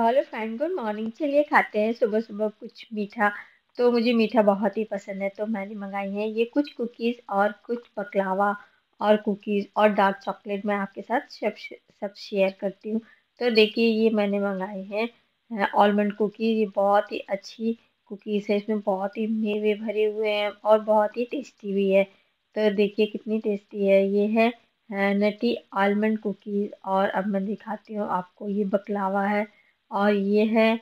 Hello friend, good morning. चलिए खाते हैं सुबह सुबह कुछ मीठा। तो मुझे मीठा बहुत ही पसंद है, तो मैंने मंगाई है ये कुछ कुकीज़ और कुछ बकलावा और कुकीज़ और डार्क चॉकलेट। मैं आपके साथ सब शेयर करती हूँ। तो देखिए, ये मैंने मंगाई है आलमंड कुकीज़। ये बहुत ही अच्छी कुकीज़ है, इसमें बहुत ही मेवे भरे हुए हैं और बहुत ही टेस्टी भी है। तो देखिए कितनी टेस्टी है। ये है नटी आलमंड कुकीज़। और अब मैं दिखाती हूँ आपको, ये बकलावा है और ये है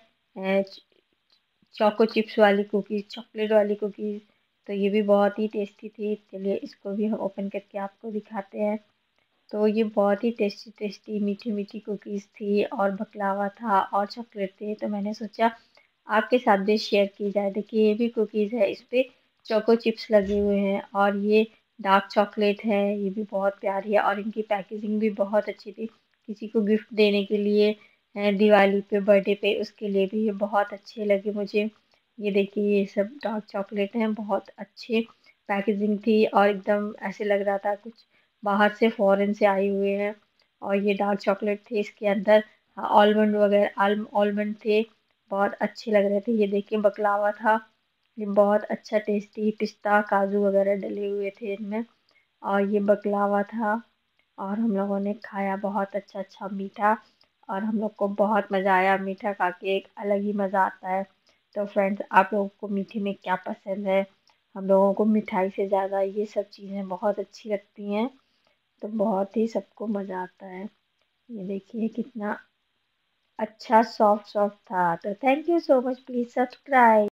चोको चिप्स वाली कुकीज़, चॉकलेट वाली कुकीज़। तो ये भी बहुत ही टेस्टी थी। चलिए इसको भी हम ओपन करके आपको दिखाते हैं। तो ये बहुत ही टेस्टी टेस्टी मीठी मीठी कुकीज़ थी और बकलावा था और चॉकलेट थे। तो मैंने सोचा आपके साथ भी शेयर की जाए। देखिए, ये भी कुकीज़ है, इस पे चोको चिप्स लगे हुए हैं और ये डार्क चॉकलेट है। ये भी बहुत प्यारी है और इनकी पैकेजिंग भी बहुत अच्छी थी। किसी को गिफ्ट देने के लिए दिवाली पे, बर्थडे पे, उसके लिए भी ये बहुत अच्छे लगे मुझे। ये देखिए, ये सब डार्क चॉकलेट हैं, बहुत अच्छे पैकेजिंग थी और एकदम ऐसे लग रहा था कुछ बाहर से फॉरेन से आए हुए हैं। और ये डार्क चॉकलेट थे, इसके अंदर आलमंड वगैरह आलमंड थे, बहुत अच्छे लग रहे थे। ये देखिए बकलावा था, ये बहुत अच्छा टेस्टी पिस्ता काजू वगैरह डले हुए थे इनमें। और ये बकलावा था और हम लोगों ने खाया, बहुत अच्छा अच्छा मीठा। और हम लोग को बहुत मज़ा आया, मीठा खा के एक अलग ही मज़ा आता है। तो फ्रेंड्स, आप लोगों को मीठे में क्या पसंद है? हम लोगों को मिठाई से ज़्यादा ये सब चीज़ें बहुत अच्छी लगती हैं। तो बहुत ही सबको मज़ा आता है। ये देखिए कितना अच्छा सॉफ्ट सॉफ्ट था। तो thank you so much, please subscribe.